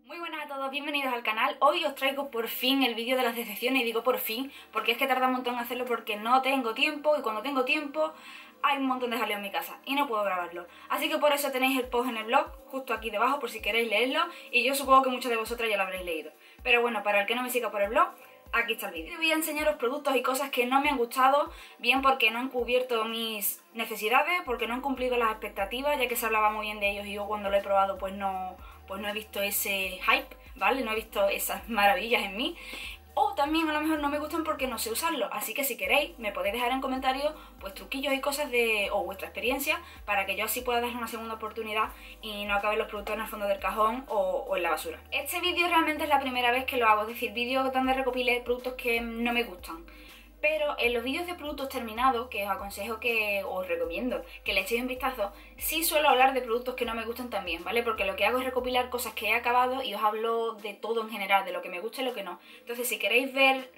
Muy buenas a todos, bienvenidos al canal. Hoy os traigo por fin el vídeo de las decepciones, y digo por fin porque es que tarda un montón en hacerlo porque no tengo tiempo, y cuando tengo tiempo hay un montón de jaleo en mi casa y no puedo grabarlo. Así que por eso tenéis el post en el blog, justo aquí debajo, por si queréis leerlo, y yo supongo que muchos de vosotras ya lo habréis leído. Pero bueno, para el que no me siga por el blog, aquí está el vídeo. Voy a enseñaros productos y cosas que no me han gustado, bien porque no han cubierto mis necesidades, porque no han cumplido las expectativas, ya que se hablaba muy bien de ellos y yo cuando lo he probado pues no he visto ese hype, ¿vale? No he visto esas maravillas en mí. O también a lo mejor no me gustan porque no sé usarlo, así que si queréis me podéis dejar en comentarios pues truquillos y cosas o vuestra experiencia para que yo así pueda darle una segunda oportunidad y no acabe los productos en el fondo del cajón o en la basura. Este vídeo realmente es la primera vez que lo hago, es decir, vídeo donde recopilé productos que no me gustan. Pero en los vídeos de productos terminados, que os aconsejo os recomiendo que le echéis un vistazo, sí suelo hablar de productos que no me gustan también, ¿vale? Porque lo que hago es recopilar cosas que he acabado y os hablo de todo en general, de lo que me gusta y lo que no. Entonces, si queréis ver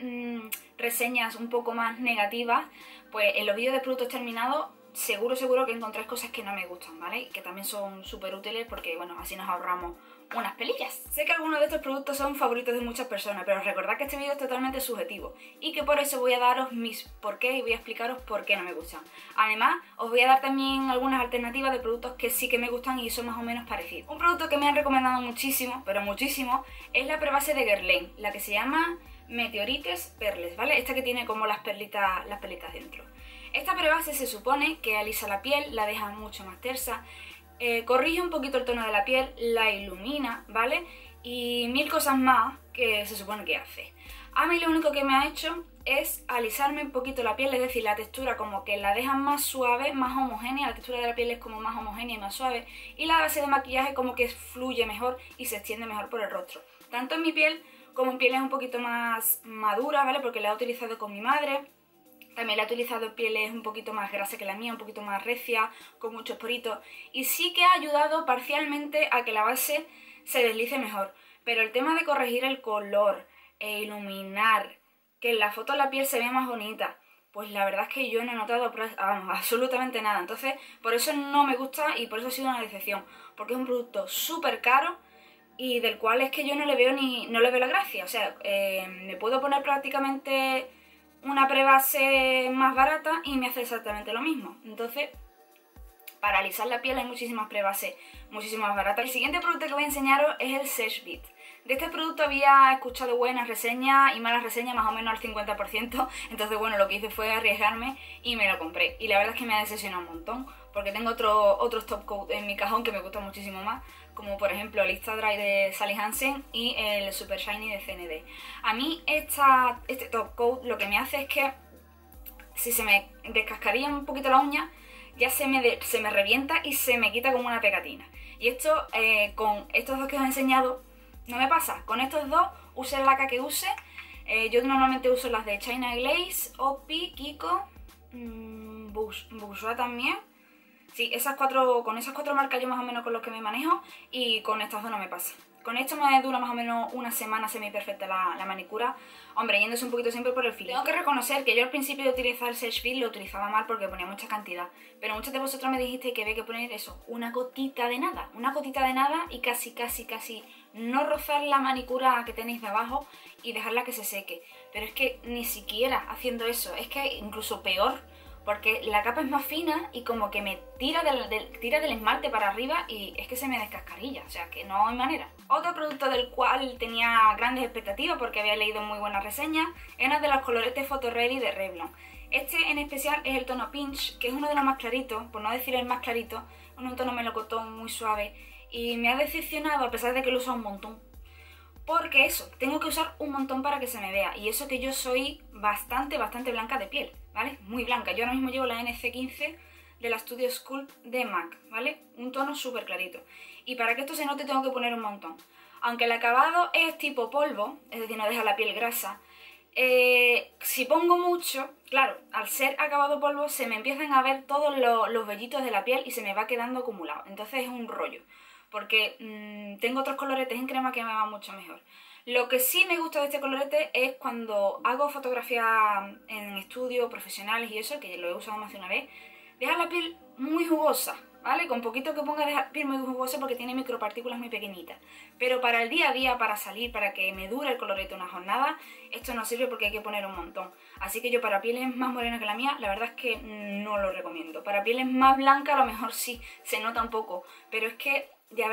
reseñas un poco más negativas, pues en los vídeos de productos terminados seguro que encontráis cosas que no me gustan, ¿vale? Y que también son súper útiles porque, bueno, así nos ahorramos unas pelillas. Sé que algunos de estos productos son favoritos de muchas personas, pero recordad que este vídeo es totalmente subjetivo y que por eso voy a daros mis porqué y voy a explicaros por qué no me gustan. Además, os voy a dar también algunas alternativas de productos que sí que me gustan y son más o menos parecidos. Un producto que me han recomendado muchísimo, pero muchísimo, es la prebase de Guerlain, la que se llama Meteorites Perles, ¿vale? Esta que tiene como las perlitas dentro. Esta prebase se supone que alisa la piel, la deja mucho más tersa, corrige un poquito el tono de la piel, la ilumina, ¿vale? Y mil cosas más que se supone que hace. A mí lo único que me ha hecho es alisarme un poquito la piel, es decir, la textura como que la deja más suave, más homogénea, la textura de la piel es como más homogénea y más suave, y la base de maquillaje como que fluye mejor y se extiende mejor por el rostro. Tanto en mi piel como en pieles un poquito más maduras, ¿vale? Porque la he utilizado con mi madre. También la he utilizado en pieles un poquito más grasa que la mía, un poquito más recia, con muchos poritos. Y sí que ha ayudado parcialmente a que la base se deslice mejor. Pero el tema de corregir el color e iluminar, que en la foto la piel se vea más bonita, pues la verdad es que yo no he notado absolutamente nada. Entonces, por eso no me gusta y por eso ha sido una decepción. Porque es un producto súper caro y del cual es que yo no le veo la gracia. O sea, me puedo poner prácticamente una prebase más barata y me hace exactamente lo mismo. Entonces, para alisar la piel hay muchísimas prebases muchísimo más baratas. El siguiente producto que voy a enseñaros es el Seche Vite. De este producto había escuchado buenas reseñas y malas reseñas, más o menos al 50%. Entonces, bueno, lo que hice fue arriesgarme y me lo compré. Y la verdad es que me ha decepcionado un montón, porque tengo otros top coat en mi cajón que me gustan muchísimo más, como por ejemplo el Insta Dry de Sally Hansen y el Super Shiny de CND. A mí este top coat lo que me hace es que si se me descascaría un poquito la uña, ya se me revienta y se me quita como una pegatina. Y esto con estos dos que os he enseñado no me pasa. Con estos dos, use la laca que use. Yo normalmente uso las de China Glaze, Opi, Kiko, Bourjois también. Sí, con esas cuatro marcas yo más o menos con los que me manejo, y con estas dos no me pasa. Con esto me dura más o menos una semana semi perfecta la manicura, hombre, yéndose un poquito siempre por el filo. Tengo que reconocer que yo al principio de utilizar el Seche Vite lo utilizaba mal porque ponía mucha cantidad, pero muchos de vosotros me dijisteis que había que poner eso, una gotita de nada y casi no rozar la manicura que tenéis de abajo y dejarla que se seque. Pero es que ni siquiera haciendo eso, es que incluso peor, porque la capa es más fina y como que me tira del esmalte para arriba y es que se me descascarilla, o sea que no hay manera. Otro producto del cual tenía grandes expectativas porque había leído muy buenas reseñas era de los coloretes Photo Ready de Revlon. Este en especial es el tono Pinch, que es uno de los más claritos, por no decir el más clarito, un tono melocotón muy suave, y me ha decepcionado a pesar de que lo uso un montón. Porque eso, tengo que usar un montón para que se me vea, y eso que yo soy bastante blanca de piel, ¿vale? Muy blanca. Yo ahora mismo llevo la NC15 de la Studio Sculpt de MAC, ¿vale? Un tono súper clarito. Y para que esto se note tengo que poner un montón. Aunque el acabado es tipo polvo, es decir, no deja la piel grasa, si pongo mucho, claro, al ser acabado polvo se me empiezan a ver todos los vellitos de la piel y se me va quedando acumulado. Entonces es un rollo, porque tengo otros coloretes en crema que me van mucho mejor. Lo que sí me gusta de este colorete es cuando hago fotografías en estudio, profesionales y eso, que lo he usado más de una vez, deja la piel muy jugosa, ¿vale? Con poquito que ponga de piel muy jugoso porque tiene micropartículas muy pequeñitas. Pero para el día a día, para salir, para que me dure el colorete una jornada, esto no sirve porque hay que poner un montón. Así que yo para pieles más morenas que la mía, la verdad es que no lo recomiendo. Para pieles más blancas a lo mejor sí, se nota un poco. Pero es que,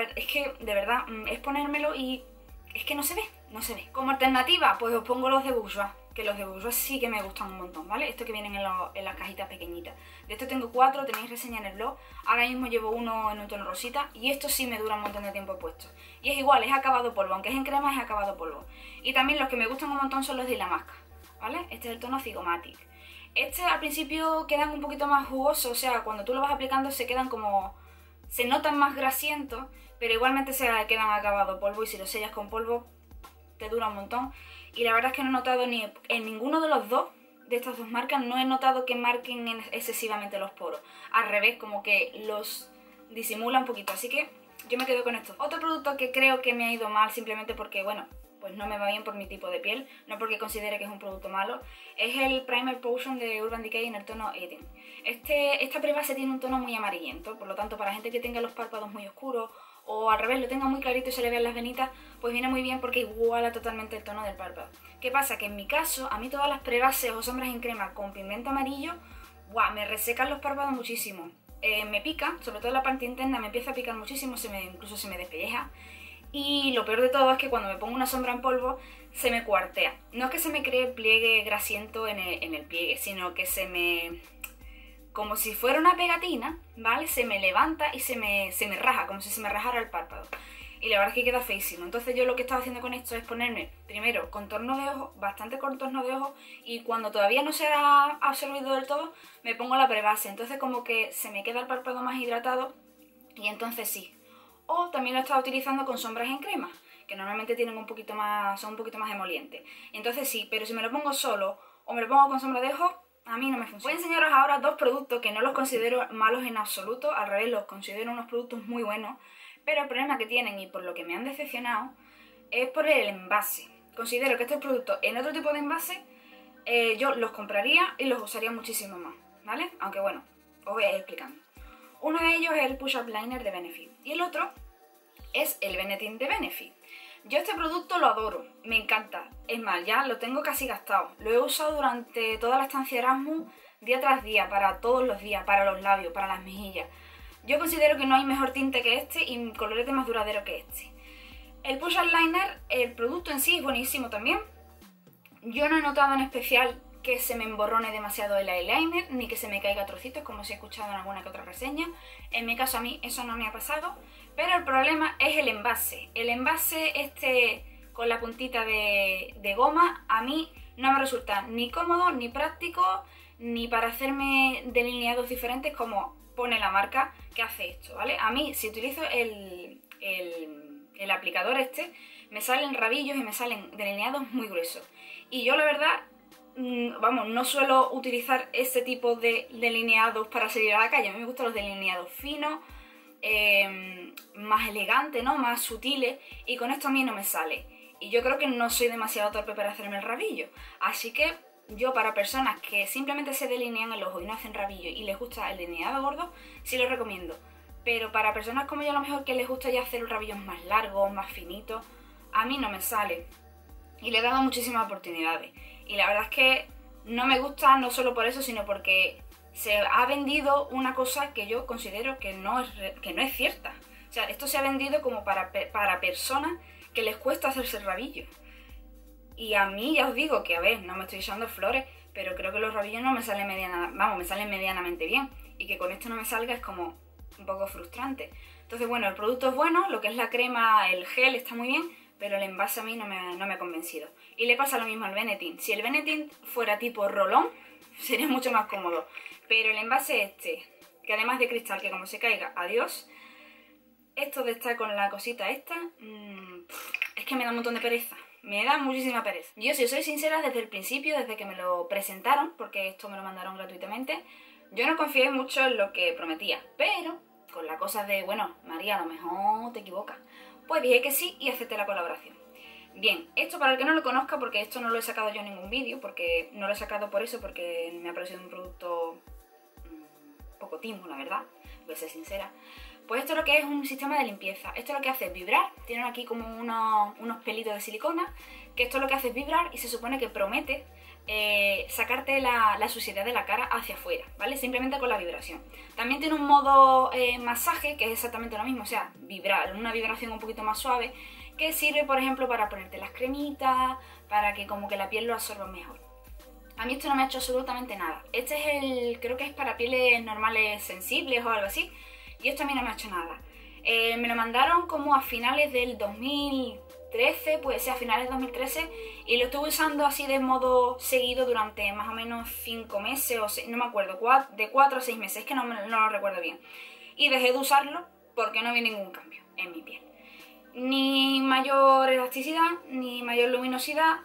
de verdad, es ponérmelo y es que no se ve, no se ve. Como alternativa, pues os pongo los de Bourjois, que los de Bourjois sí que me gustan un montón, ¿vale? Estos que vienen en las cajitas pequeñitas. De estos tengo 4, tenéis reseña en el blog. Ahora mismo llevo uno en un tono rosita y estos sí me duran un montón de tiempo puestos. Y es igual, es acabado polvo, aunque es en crema es acabado polvo. Y también los que me gustan un montón son los de Illamasqua, ¿vale? Este es el tono Zygomatic. Este al principio quedan un poquito más jugosos, o sea, cuando tú lo vas aplicando se quedan como... se notan más grasientos, pero igualmente se quedan acabado polvo y si los sellas con polvo te dura un montón. Y la verdad es que no he notado ni en ninguno de los dos, de estas dos marcas, no he notado que marquen excesivamente los poros. Al revés, como que los disimula un poquito, así que yo me quedo con esto. Otro producto que creo que me ha ido mal simplemente porque, bueno, pues no me va bien por mi tipo de piel, no porque considere que es un producto malo, es el Primer Potion de Urban Decay en el tono Eden. Esta prebase tiene un tono muy amarillento, por lo tanto para gente que tenga los párpados muy oscuros o al revés lo tenga muy clarito y se le vean las venitas, pues viene muy bien porque iguala totalmente el tono del párpado. ¿Qué pasa? Que en mi caso, a mí todas las prebases o sombras en crema con pigmento amarillo, ¡guau!, me resecan los párpados muchísimo. Me pica, sobre todo en la parte interna, me empieza a picar muchísimo, incluso se me despelleja. Y lo peor de todo es que cuando me pongo una sombra en polvo, se me cuartea. No es que se me cree pliegue grasiento en el pliegue, sino que se me... como si fuera una pegatina, ¿vale? Se me levanta y se me raja, como si se me rajara el párpado. Y la verdad es que queda feísimo. Entonces yo lo que estaba haciendo con esto es ponerme primero contorno de ojo, bastante contorno de ojo, y cuando todavía no se ha absorbido del todo, me pongo la prebase. Entonces como que se me queda el párpado más hidratado y entonces sí. O también lo he estado utilizando con sombras en crema, que normalmente tienen son un poquito más emolientes. Entonces sí, pero si me lo pongo solo o me lo pongo con sombra de ojo, a mí no me funciona. Voy a enseñaros ahora dos productos que no los considero malos en absoluto, al revés, los considero unos productos muy buenos, pero el problema que tienen y por lo que me han decepcionado es por el envase. Considero que estos productos en otro tipo de envase yo los compraría y los usaría muchísimo más, ¿vale? Aunque bueno, os voy a ir explicando. Uno de ellos es el Push Up Liner de Benefit y el otro es el Benetint de Benefit. Yo este producto lo adoro, me encanta, es más, ya lo tengo casi gastado. Lo he usado durante toda la estancia Erasmus, día tras día, para todos los días, para los labios, para las mejillas. Yo considero que no hay mejor tinte que este y colorete más duradero que este. El Push Up Liner, el producto en sí es buenísimo también. Yo no he notado en especial que se me emborrone demasiado el eyeliner, ni que se me caiga trocitos, como si he escuchado en alguna que otra reseña. En mi caso a mí eso no me ha pasado, pero el problema es el envase. El envase este con la puntita de goma a mí no me resulta ni cómodo, ni práctico, ni para hacerme delineados diferentes como pone la marca que hace esto, ¿vale? A mí, si utilizo el aplicador este, me salen rabillos y me salen delineados muy gruesos. Y yo la verdad... vamos, no suelo utilizar este tipo de delineados para salir a la calle. A mí me gustan los delineados finos, más elegantes, ¿no? Más sutiles, y con esto a mí no me sale. Y yo creo que no soy demasiado torpe para hacerme el rabillo. Así que yo, para personas que simplemente se delinean el ojo y no hacen rabillo y les gusta el delineado gordo, sí lo recomiendo. Pero para personas como yo a lo mejor que les gusta ya hacer los rabillos más largos, más finitos, a mí no me sale. Y le he dado muchísimas oportunidades. Y la verdad es que no me gusta no solo por eso, sino porque se ha vendido una cosa que yo considero que no es cierta. O sea, esto se ha vendido como para personas que les cuesta hacerse el rabillo. Y a mí ya os digo que, a ver, no me estoy echando flores, pero creo que los rabillos no me salen me salen medianamente bien. Y que con esto no me salga es como un poco frustrante. Entonces, bueno, el producto es bueno, lo que es la crema, el gel está muy bien, pero el envase a mí no me ha convencido. Y le pasa lo mismo al Benetint. Si el Benetint fuera tipo rolón, sería mucho más cómodo. Pero el envase este, que además de cristal, que como se caiga, adiós. Esto de estar con la cosita esta, es que me da un montón de pereza. Me da muchísima pereza. Yo, si os soy sincera, desde el principio, desde que me lo presentaron, porque esto me lo mandaron gratuitamente, yo no confié mucho en lo que prometía. Pero, con la cosa de, bueno, María, a lo mejor te equivocas, pues dije que sí y acepté la colaboración. Bien, esto para el que no lo conozca, porque esto no lo he sacado yo en ningún vídeo, porque no lo he sacado por eso, porque me ha parecido un producto poco timo, la verdad. voy a ser sincera. Pues esto es lo que es un sistema de limpieza. Esto lo que hace es vibrar. Tienen aquí como unos pelitos de silicona, que esto lo que hace es vibrar y se supone que promete sacarte la suciedad de la cara hacia afuera, ¿vale? Simplemente con la vibración. También tiene un modo masaje, que es exactamente lo mismo, o sea, vibrar, una vibración un poquito más suave, que sirve, por ejemplo, para ponerte las cremitas, para que como que la piel lo absorba mejor. A mí esto no me ha hecho absolutamente nada. Este es creo que es para pieles normales sensibles o algo así, y esto a mí no me ha hecho nada. Me lo mandaron como a finales del 2013, puede ser a finales de 2013, y lo estuve usando así de modo seguido durante más o menos 5 meses, o 6, no me acuerdo, de 4 a 6 meses, es que no lo recuerdo bien. Y dejé de usarlo porque no vi ningún cambio en mi piel. Ni mayor elasticidad, ni mayor luminosidad,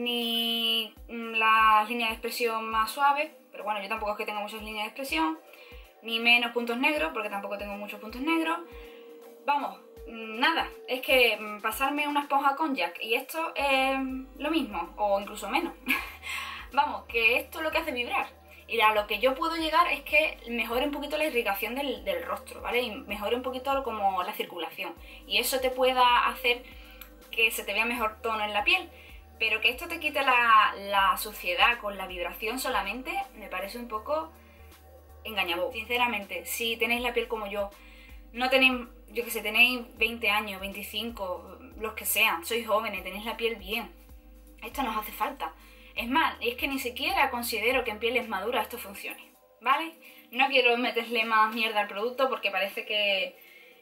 ni las líneas de expresión más suaves, pero bueno, yo tampoco es que tenga muchas líneas de expresión, ni menos puntos negros, porque tampoco tengo muchos puntos negros. Vamos, nada, es que pasarme una esponja con Jack y esto es lo mismo, o incluso menos. Vamos, que esto es lo que hace vibrar. Y a lo que yo puedo llegar es que mejore un poquito la irrigación del rostro, ¿vale? Y mejore un poquito como la circulación. Y eso te pueda hacer que se te vea mejor tono en la piel. Pero que esto te quite la suciedad con la vibración solamente, me parece un poco engañabó. Sinceramente, si tenéis la piel como yo, no tenéis, yo que sé, tenéis 20 años, 25, los que sean, sois jóvenes, tenéis la piel bien, esto nos hace falta. Es más, es que ni siquiera considero que en pieles maduras esto funcione, ¿vale? No quiero meterle más mierda al producto porque parece que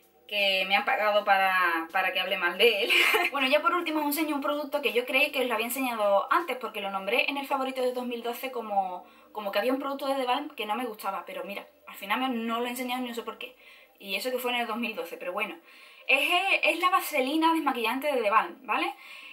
me han pagado para que hable mal de él. Bueno, ya por último os enseño un producto que yo creí que os lo había enseñado antes porque lo nombré en el favorito de 2012 como que había un producto de The Balm que no me gustaba, pero mira, al final no lo he enseñado ni no sé por qué. Y eso que fue en el 2012, pero bueno. Es la vaselina desmaquillante de The Balm, ¿vale?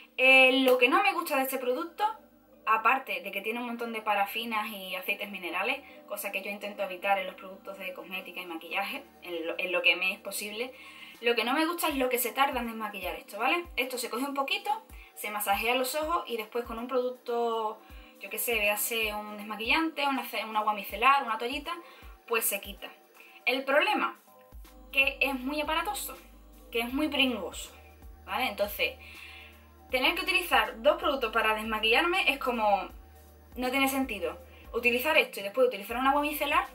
Lo que no me gusta de este producto, aparte de que tiene un montón de parafinas y aceites minerales, cosa que yo intento evitar en los productos de cosmética y maquillaje, en lo que me es posible, lo que no me gusta es lo que se tarda en desmaquillar esto, ¿vale? Esto se coge un poquito, se masajea los ojos y después con un producto, yo qué sé, véase un desmaquillante, un agua micelar, una toallita, pues se quita. El problema, que es muy aparatoso, que es muy pringoso, ¿vale? Entonces, tener que utilizar 2 productos para desmaquillarme es como... no tiene sentido. Utilizar esto y después utilizar un agua micelar,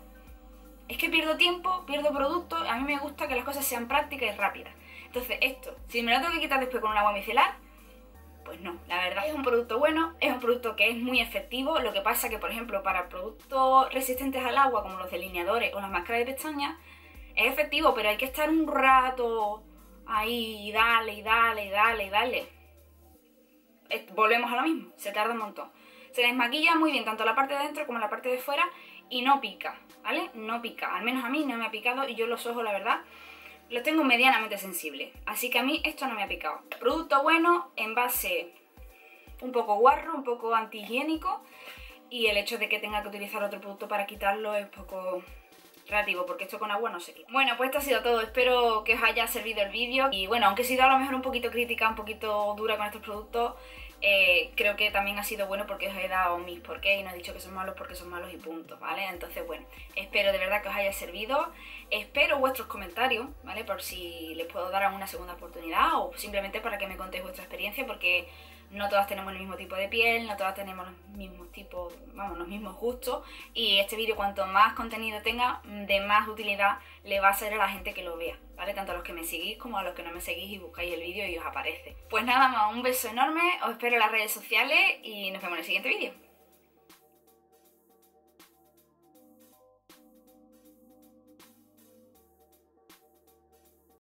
es que pierdo tiempo, pierdo producto. A mí me gusta que las cosas sean prácticas y rápidas. Entonces esto, si me lo tengo que quitar después con un agua micelar, pues no, la verdad es un producto bueno, es un producto que es muy efectivo. Lo que pasa que, por ejemplo, para productos resistentes al agua, como los delineadores o las máscaras de pestañas, es efectivo, pero hay que estar un rato ahí y dale, y dale, y dale, y dale. Volvemos a lo mismo, se tarda un montón. Se desmaquilla muy bien tanto la parte de dentro como la parte de fuera y no pica, ¿vale? No pica, al menos a mí no me ha picado y yo los ojos, la verdad, los tengo medianamente sensibles. Así que a mí esto no me ha picado. Producto bueno, envase un poco guarro, un poco antihigiénico, y el hecho de que tenga que utilizar otro producto para quitarlo es poco relativo, porque esto con agua no se quita. Bueno, pues esto ha sido todo, espero que os haya servido el vídeo. Y bueno, aunque he sido a lo mejor un poquito crítica, un poquito dura con estos productos, creo que también ha sido bueno porque os he dado mis porqués y no he dicho que son malos porque son malos y punto, ¿vale? Entonces, bueno, espero de verdad que os haya servido, espero vuestros comentarios, ¿vale? Por si les puedo dar alguna segunda oportunidad o simplemente para que me contéis vuestra experiencia, porque no todas tenemos el mismo tipo de piel, no todas tenemos los mismos tipos, vamos, los mismos gustos, y este vídeo, cuanto más contenido tenga, de más utilidad le va a ser a la gente que lo vea, ¿vale? Tanto a los que me seguís como a los que no me seguís y buscáis el vídeo y os aparece. Pues nada más, un beso enorme, os espero en las redes sociales y nos vemos en el siguiente vídeo.